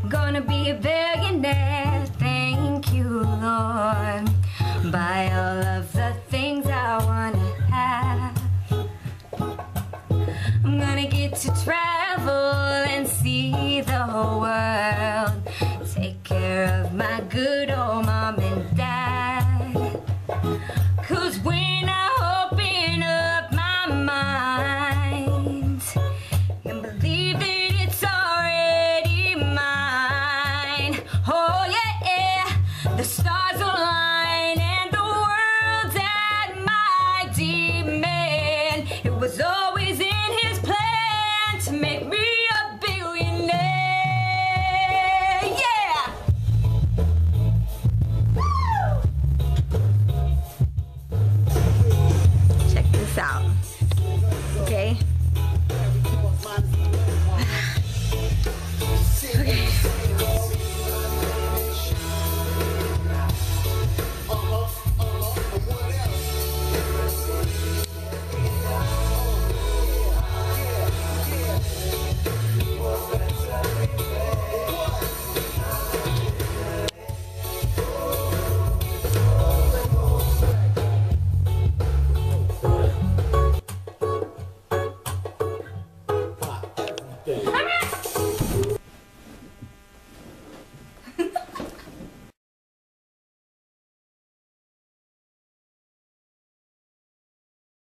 Gonna be a billionaire, thank you, Lord. Buy all of the things I wanna have. I'm gonna get to travel and see the whole world. Take care of my good old